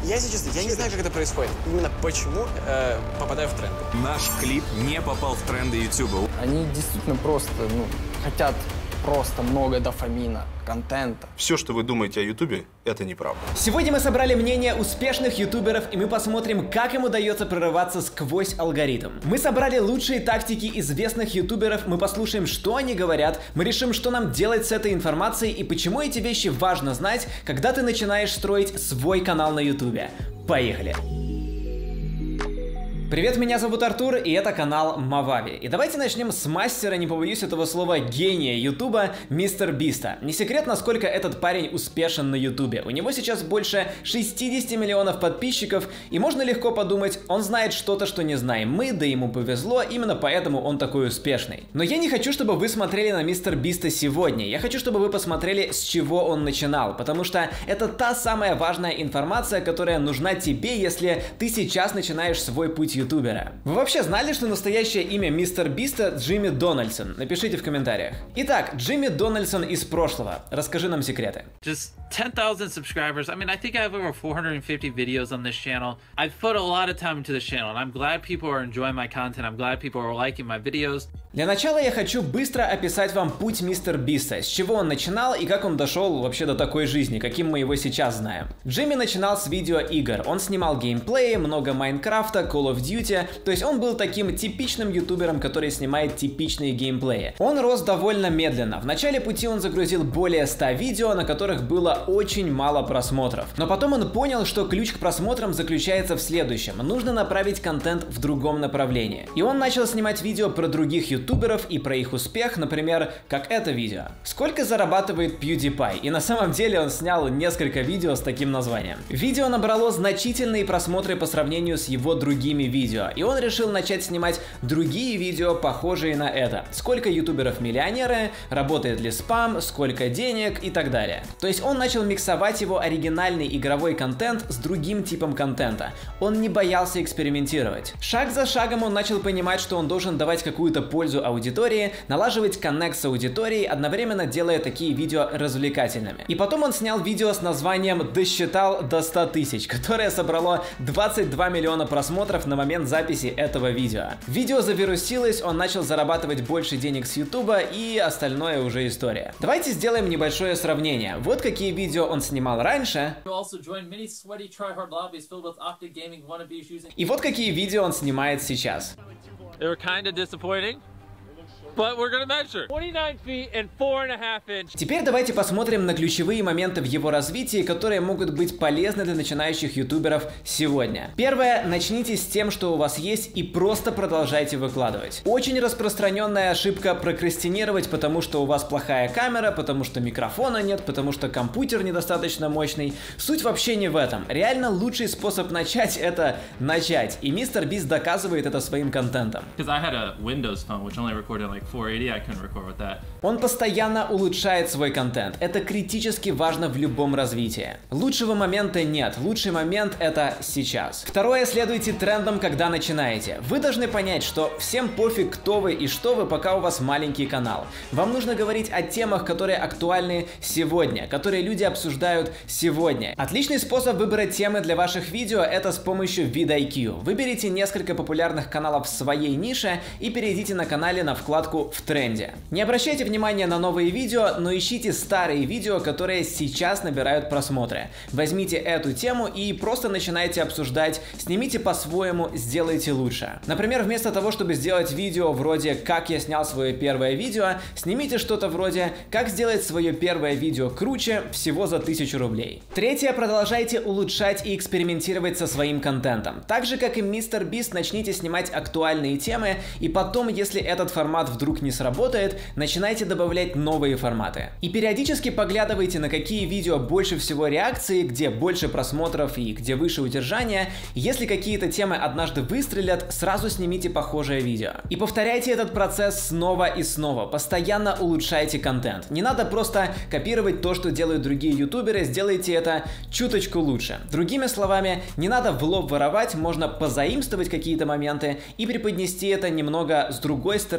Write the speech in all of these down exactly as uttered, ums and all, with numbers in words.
Я, если честно, я не знаю, как это происходит. Именно почему э, попадаю в тренды. Наш клип не попал в тренды YouTube. Они действительно просто, ну, хотят просто много дофамина, контента. Все, что вы думаете о Ютубе, это неправда. Сегодня мы собрали мнение успешных ютуберов, и мы посмотрим, как им удается прорываться сквозь алгоритм. Мы собрали лучшие тактики известных ютуберов, мы послушаем, что они говорят, мы решим, что нам делать с этой информацией и почему эти вещи важно знать, когда ты начинаешь строить свой канал на ютубе. Поехали! Привет, меня зовут Артур, и это канал Мавави. И давайте начнем с мастера, не побоюсь этого слова, гения ютуба, мистер Биста. Не секрет, насколько этот парень успешен на ютубе. У него сейчас больше шестидесяти миллионов подписчиков, и можно легко подумать, он знает что-то, что не знаем мы, да ему повезло, именно поэтому он такой успешный. Но я не хочу, чтобы вы смотрели на мистер Биста сегодня. Я хочу, чтобы вы посмотрели, с чего он начинал, потому что это та самая важная информация, которая нужна тебе, если ты сейчас начинаешь свой путь ютубера. Вы вообще знали, что настоящее имя мистер Биста Джимми Дональдсон? Напишите в комментариях. Итак, Джимми Дональдсон из прошлого. Расскажи нам секреты. Just ten thousand subscribers. I mean, I think I have over four hundred fifty videos on this channel. I've put a lot of time into this channel, and I'm glad people are enjoying my content. I'm glad people are liking my videos. Для начала я хочу быстро описать вам путь мистер Биста, с чего он начинал и как он дошел вообще до такой жизни, каким мы его сейчас знаем. Джимми начинал с видеоигр. Он снимал геймплеи, много Майнкрафта, Call of Duty, то есть он был таким типичным ютубером, который снимает типичные геймплеи. Он рос довольно медленно. В начале пути он загрузил более ста видео, на которых было очень мало просмотров. Но потом он понял, что ключ к просмотрам заключается в следующем. Нужно направить контент в другом направлении. И он начал снимать видео про других ютуберов, ютуберов и про их успех, например, как это видео. Сколько зарабатывает PewDiePie? И на самом деле он снял несколько видео с таким названием. Видео набрало значительные просмотры по сравнению с его другими видео, и он решил начать снимать другие видео, похожие на это. Сколько ютуберов миллионеры, работает ли спам, сколько денег и так далее. То есть он начал миксовать его оригинальный игровой контент с другим типом контента. Он не боялся экспериментировать. Шаг за шагом он начал понимать, что он должен давать какую-то пользу аудитории, налаживать коннект с аудиторией, одновременно делая такие видео развлекательными. И потом он снял видео с названием «Досчитал до ста тысяч», которое собрало двадцать два миллиона просмотров на момент записи этого видео. Видео завирусилось, он начал зарабатывать больше денег с ютуба, и остальное уже история. Давайте сделаем небольшое сравнение. Вот какие видео он снимал раньше, и вот какие видео он снимает сейчас. They were kind of disappointing. But we're gonna measure. twenty-nine feet and four and a half inches. Теперь давайте посмотрим на ключевые моменты в его развитии, которые могут быть полезны для начинающих ютуберов сегодня. Первое. Начните с тем, что у вас есть, и просто продолжайте выкладывать. Очень распространенная ошибка прокрастинировать, потому что у вас плохая камера, потому что микрофона нет, потому что компьютер недостаточно мощный. Суть вообще не в этом. Реально лучший способ начать — это начать. И мистер Бист доказывает это своим контентом. Он постоянно улучшает свой контент. Это критически важно в любом развитии. Лучшего момента нет. Лучший момент — это сейчас. Второе. Следуйте трендам, когда начинаете. Вы должны понять, что всем пофиг, кто вы и что вы, пока у вас маленький канал. Вам нужно говорить о темах, которые актуальны сегодня, которые люди обсуждают сегодня. Отличный способ выбрать темы для ваших видео — это с помощью видайкью. Выберите несколько популярных каналов в своей нише и перейдите на канале на вкладку в тренде. Не обращайте внимания на новые видео, но ищите старые видео, которые сейчас набирают просмотры. Возьмите эту тему и просто начинайте обсуждать, снимите по-своему, сделайте лучше. Например, вместо того, чтобы сделать видео вроде «Как я снял свое первое видео», снимите что-то вроде «Как сделать свое первое видео круче всего за тысячу рублей». Третье. Продолжайте улучшать и экспериментировать со своим контентом. Так же, как и мистер Бист, начните снимать актуальные темы, и потом, если этот формат вдруг не сработает, начинайте добавлять новые форматы. И периодически поглядывайте, на какие видео больше всего реакции, где больше просмотров и где выше удержания. Если какие-то темы однажды выстрелят, сразу снимите похожее видео. И повторяйте этот процесс снова и снова. Постоянно улучшайте контент. Не надо просто копировать то, что делают другие ютуберы, сделайте это чуточку лучше. Другими словами, не надо в лоб воровать, можно позаимствовать какие-то моменты и преподнести это немного с другой стороны и лучше.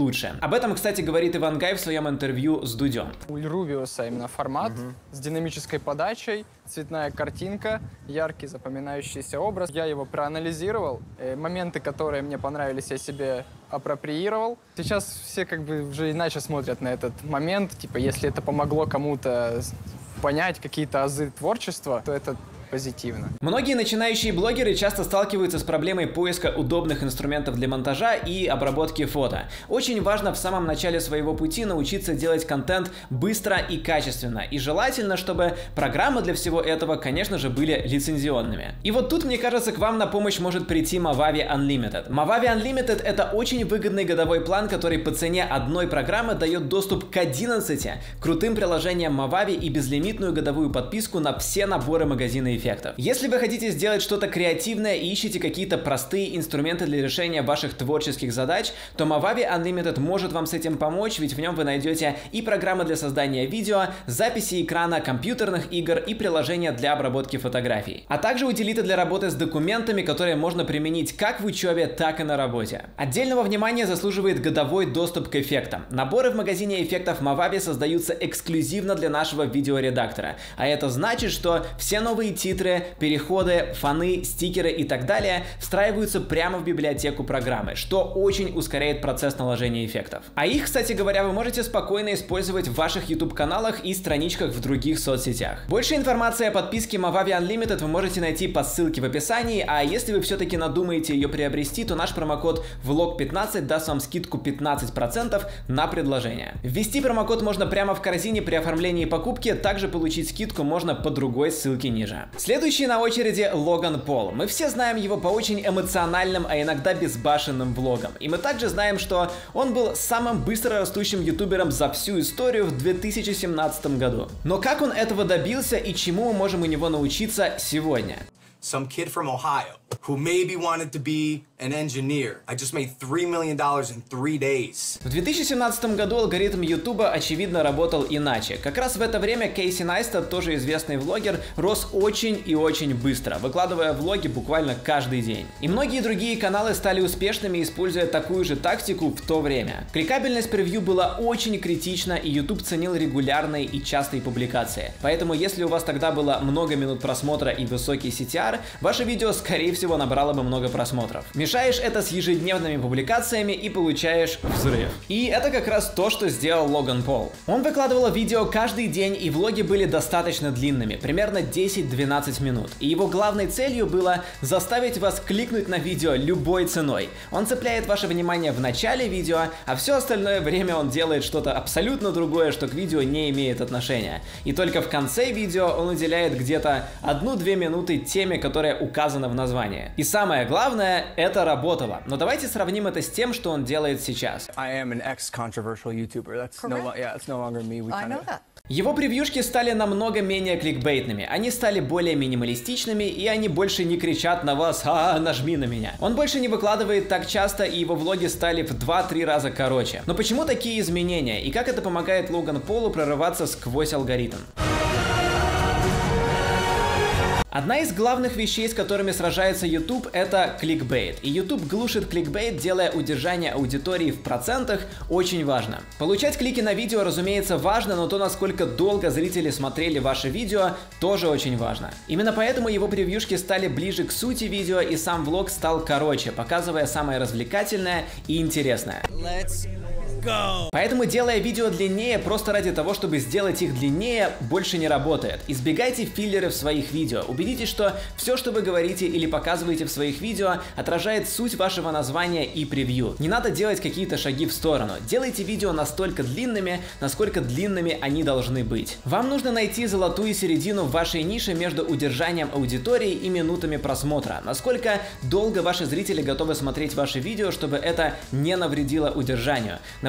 лучше. Об этом, кстати, говорит Ивангай в своем интервью с Дудем. У Rubius именно формат угу. с динамической подачей, цветная картинка, яркий запоминающийся образ. Я его проанализировал. Моменты, которые мне понравились, я себе апроприировал. Сейчас все как бы уже иначе смотрят на этот момент. Типа, если это помогло кому-то понять какие-то азы творчества, то это позитивно. Многие начинающие блогеры часто сталкиваются с проблемой поиска удобных инструментов для монтажа и обработки фото. Очень важно в самом начале своего пути научиться делать контент быстро и качественно. И желательно, чтобы программы для всего этого, конечно же, были лицензионными. И вот тут, мне кажется, к вам на помощь может прийти Movavi Unlimited. Movavi Unlimited — это очень выгодный годовой план, который по цене одной программы дает доступ к одиннадцати крутым приложениям Movavi и безлимитную годовую подписку на все наборы магазина эффектов. Если вы хотите сделать что-то креативное и ищете какие-то простые инструменты для решения ваших творческих задач, то Movavi Unlimited может вам с этим помочь, ведь в нем вы найдете и программы для создания видео, записи экрана, компьютерных игр и приложения для обработки фотографий, а также утилиты для работы с документами, которые можно применить как в учебе, так и на работе. Отдельного внимания заслуживает годовой доступ к эффектам. Наборы в магазине эффектов Movavi создаются эксклюзивно для нашего видеоредактора, а это значит, что все новые титры, переходы, фоны, стикеры и так далее встраиваются прямо в библиотеку программы, что очень ускоряет процесс наложения эффектов. А их, кстати говоря, вы можете спокойно использовать в ваших YouTube-каналах и страничках в других соцсетях. Больше информации о подписке Movavi Unlimited вы можете найти по ссылке в описании, а если вы все-таки надумаете ее приобрести, то наш промокод влог пятнадцать даст вам скидку пятнадцать процентов на предложение. Ввести промокод можно прямо в корзине при оформлении покупки, также получить скидку можно по другой ссылке ниже. Следующий на очереди Логан Пол. Мы все знаем его по очень эмоциональным, а иногда безбашенным влогам. И мы также знаем, что он был самым быстро растущим ютубером за всю историю в две тысячи семнадцатом году. Но как он этого добился и чему мы можем у него научиться сегодня? Some kid from Ohio who maybe wanted to be an engineer. I just made three million dollars in three days. В две тысячи семнадцатом году алгоритм YouTube очевидно работал иначе. Как раз в это время Кейси Найстат, тоже известный влогер, рос очень и очень быстро, выкладывая влоги буквально каждый день. И многие другие каналы стали успешными, используя такую же тактику в то время. Кликабельность превью была очень критична, и YouTube ценил регулярные и частые публикации. Поэтому если у вас тогда было много минут просмотра и высокий си ти ар, ваше видео, скорее всего, набрало бы много просмотров. Мешаешь это с ежедневными публикациями и получаешь взрыв. И это как раз то, что сделал Логан Пол. Он выкладывал видео каждый день, и влоги были достаточно длинными, примерно десять-двенадцать минут. И его главной целью было заставить вас кликнуть на видео любой ценой. Он цепляет ваше внимание в начале видео, а все остальное время он делает что-то абсолютно другое, что к видео не имеет отношения. И только в конце видео он уделяет где-то одну-две минуты теме, которая указана в названии. И самое главное, это работало. Но давайте сравним это с тем, что он делает сейчас. Его превьюшки стали намного менее кликбейтными, они стали более минималистичными, и они больше не кричат на вас «Ха, нажми на меня». Он больше не выкладывает так часто, и его влоги стали в два-три раза короче. Но почему такие изменения, и как это помогает Логану Полу прорываться сквозь алгоритм? Одна из главных вещей, с которыми сражается YouTube, это кликбейт. И YouTube глушит кликбейт, делая удержание аудитории в процентах очень важно. Получать клики на видео, разумеется, важно, но то, насколько долго зрители смотрели ваше видео, тоже очень важно. Именно поэтому его превьюшки стали ближе к сути видео, и сам влог стал короче, показывая самое развлекательное и интересное. Let's go. Поэтому, делая видео длиннее просто ради того, чтобы сделать их длиннее, больше не работает. Избегайте филлеры в своих видео. Убедитесь, что все, что вы говорите или показываете в своих видео, отражает суть вашего названия и превью. Не надо делать какие-то шаги в сторону. Делайте видео настолько длинными, насколько длинными они должны быть. Вам нужно найти золотую середину в вашей нише между удержанием аудитории и минутами просмотра. Насколько долго ваши зрители готовы смотреть ваши видео, чтобы это не навредило удержанию.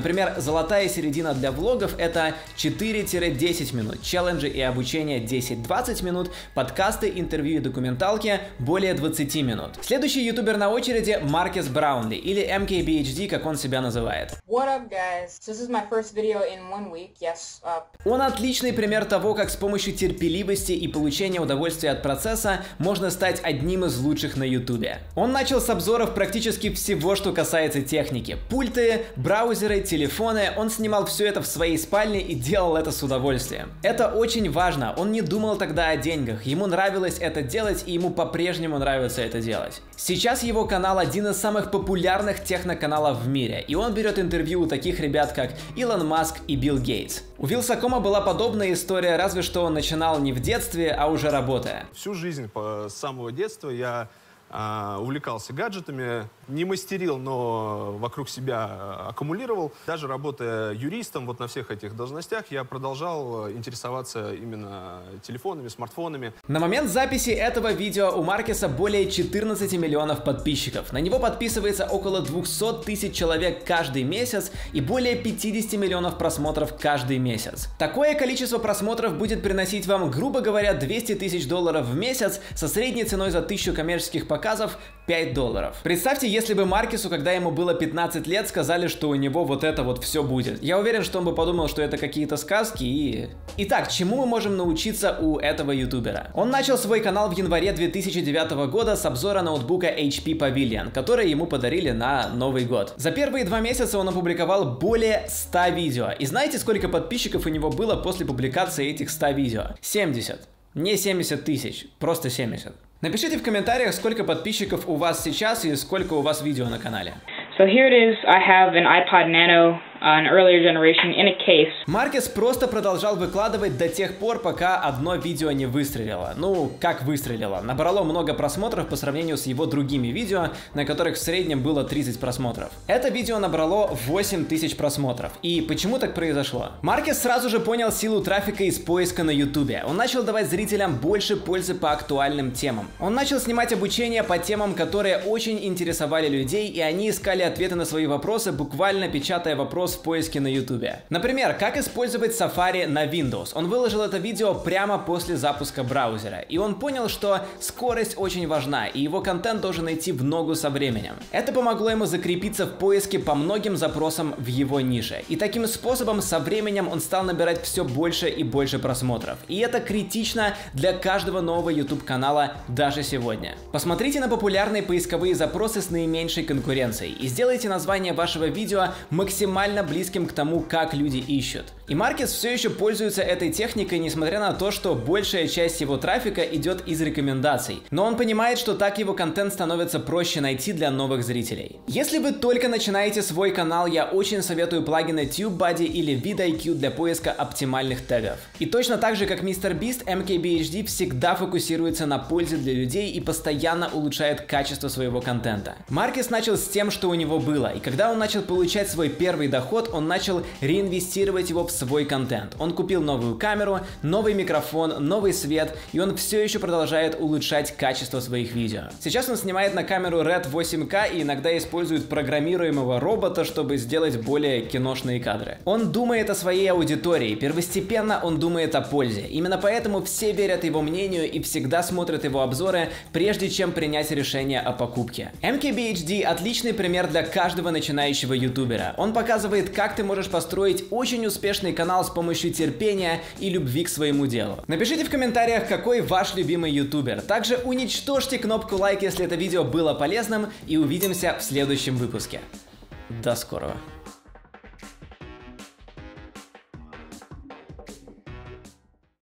Например, золотая середина для влогов — это четыре-десять минут, челленджи и обучение десять-двадцать минут, подкасты, интервью и документалки более двадцати минут. Следующий ютубер на очереди — Маркес Браунли, или эм кей би эйч ди, как он себя называет. What up, guys? This is my first video in one week. Yes. Uh... Он отличный пример того, как с помощью терпеливости и получения удовольствия от процесса можно стать одним из лучших на ютубе. Он начал с обзоров практически всего, что касается техники. Пульты, браузеры, телефоны. Он снимал все это в своей спальне и делал это с удовольствием. Это очень важно. Он не думал тогда о деньгах. Ему нравилось это делать, и ему по-прежнему нравится это делать. Сейчас его канал один из самых популярных техноканалов в мире, и он берет интервью у таких ребят, как Илон Маск и Билл Гейтс. У Вилсакома была подобная история, разве что он начинал не в детстве, а уже работая. Всю жизнь с самого детства я а, увлекался гаджетами, не мастерил, но вокруг себя аккумулировал. Даже работая юристом вот на всех этих должностях, я продолжал интересоваться именно телефонами, смартфонами. На момент записи этого видео у Маркеса более четырнадцати миллионов подписчиков. На него подписывается около двухсот тысяч человек каждый месяц и более пятидесяти миллионов просмотров каждый месяц. Такое количество просмотров будет приносить вам, грубо говоря, двести тысяч долларов в месяц со средней ценой за тысячу коммерческих показов пять долларов. Представьте, если бы Маркесу, когда ему было пятнадцать лет, сказали, что у него вот это вот все будет. Я уверен, что он бы подумал, что это какие-то сказки и... Итак, чему мы можем научиться у этого ютубера? Он начал свой канал в январе две тысячи девятого года с обзора ноутбука эйч пи Pavilion, который ему подарили на Новый год. За первые два месяца он опубликовал более ста видео. И знаете, сколько подписчиков у него было после публикации этих ста видео? семьдесят. Не семьдесят тысяч, просто семьдесят. Напишите в комментариях, сколько подписчиков у вас сейчас и сколько у вас видео на канале. So here it is. I have an iPod Nano, an earlier generation, in a case. Маркес просто продолжал выкладывать до тех пор, пока одно видео не выстрелило. Ну, как выстрелило? Набрало много просмотров по сравнению с его другими видео, на которых в среднем было тридцать просмотров. Это видео набрало восемь тысяч просмотров. И почему так произошло? Маркес сразу же понял силу трафика из поиска на ютубе. Он начал давать зрителям больше пользы по актуальным темам. Он начал снимать обучение по темам, которые очень интересовали людей, и они искали ответы на свои вопросы, буквально печатая вопрос в поиске на ютубе. Например, как использовать Safari на Windows. Он выложил это видео прямо после запуска браузера, и он понял, что скорость очень важна, и его контент должен идти в ногу со временем. Это помогло ему закрепиться в поиске по многим запросам в его нише, и таким способом со временем он стал набирать все больше и больше просмотров. И это критично для каждого нового YouTube канала даже сегодня. Посмотрите на популярные поисковые запросы с наименьшей конкуренцией и сделайте название вашего видео максимально близким к тому, как люди ищут. И Маркес все еще пользуется этой техникой, несмотря на то, что большая часть его трафика идет из рекомендаций. Но он понимает, что так его контент становится проще найти для новых зрителей. Если вы только начинаете свой канал, я очень советую плагины TubeBuddy или vidIQ для поиска оптимальных тегов. И точно так же, как MrBeast, эм кей би эйч ди всегда фокусируется на пользе для людей и постоянно улучшает качество своего контента. Маркес начал с тем, что у него было, и когда он начал получать свой первый доход, он начал реинвестировать его в свой контент. Он купил новую камеру, новый микрофон, новый свет, и он все еще продолжает улучшать качество своих видео. Сейчас он снимает на камеру Ред восемь ка и иногда использует программируемого робота, чтобы сделать более киношные кадры. Он думает о своей аудитории, первостепенно он думает о пользе. Именно поэтому все верят его мнению и всегда смотрят его обзоры, прежде чем принять решение о покупке. эм кей би эйч ди отличный пример для каждого начинающего ютубера. Он показывает, как ты можешь построить очень успешный канал с помощью терпения и любви к своему делу. Напишите в комментариях, какой ваш любимый ютубер. Также уничтожьте кнопку лайк, если это видео было полезным, и увидимся в следующем выпуске. До скорого.